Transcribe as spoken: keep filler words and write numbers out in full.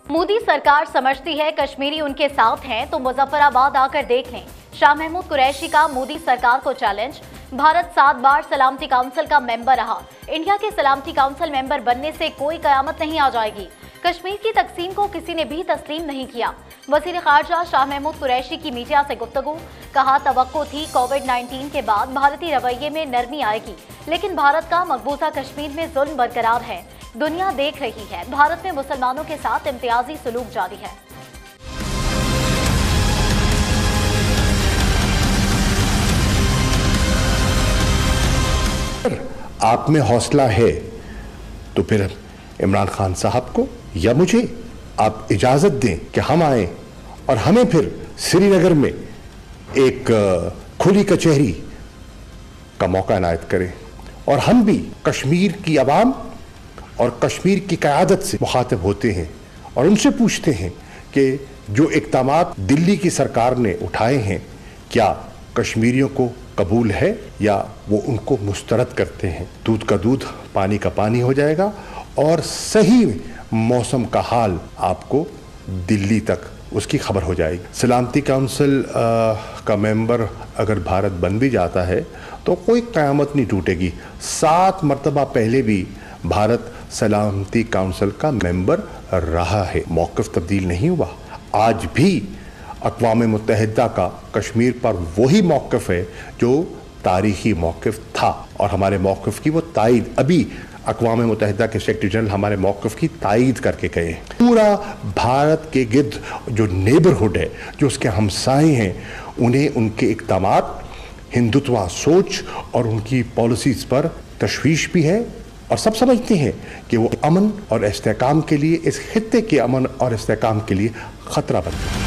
मोदी सरकार समझती है कश्मीरी उनके साथ हैं तो मुजफ्फराबाद आकर देख लें। शाह महमूद कुरैशी का मोदी सरकार को चैलेंज। भारत सात बार सलामती काउंसिल का मेंबर रहा। इंडिया के सलामती काउंसिल मेंबर बनने से कोई कयामत नहीं आ जाएगी। कश्मीर की तकसीम को किसी ने भी तस्लीम नहीं किया। वज़ीर ख़ारजा शाह महमूद कुरैशी की मीडिया से गुफ्तगू। कहा, तवक्को थी कोविड नाइन्टीन के बाद भारतीय रवैये में नरमी आएगी, लेकिन भारत का मकबूजा कश्मीर में जुल्म बरकरार है। दुनिया देख रही है, भारत में मुसलमानों के साथ इम्तियाजी सलूक जारी है। आप में हौसला है तो फिर इमरान खान साहब को या मुझे आप इजाजत दें कि हम आए और हमें फिर श्रीनगर में एक खुली कचहरी का मौका इनायत करें और हम भी कश्मीर की आवाम और कश्मीर की क़यादत से मुखातिब होते हैं और उनसे पूछते हैं कि जो इक़दामात दिल्ली की सरकार ने उठाए हैं क्या कश्मीरियों को कबूल है या वो उनको मुस्तरद करते हैं। दूध का दूध पानी का पानी हो जाएगा और सही मौसम का हाल आपको दिल्ली तक उसकी खबर हो जाएगी। सलामती काउंसिल का मेंबर अगर भारत बन भी जाता है तो कोई क़यामत नहीं टूटेगी। सात मरतबा पहले भी भारत सलामती काउंसिल का मेंबर रहा है, मौक़िफ़ तब्दील नहीं हुआ। आज भी अक़वाम मुत्तहिदा का कश्मीर पर वही मौक़िफ़ है जो तारीख़ी मौक़िफ़ था और हमारे मौक़िफ़ की वो तायीद अभी अक़वाम मुत्तहिदा के सेक्रेटरी जनरल हमारे मौक़िफ़ की तायीद करके गए। पूरा भारत के गिर्द जो नेबरहुड है, जो उसके हमसाए हैं, उन्हें उनके इक़दामात, हिंदुत्वा सोच और उनकी पॉलिसीज़ पर तशवीश भी है और सब समझते हैं कि वो अमन और इस्तेहकाम के लिए, इस खित्ते के अमन और इस्तेहकाम के लिए ख़तरा बनते हैं।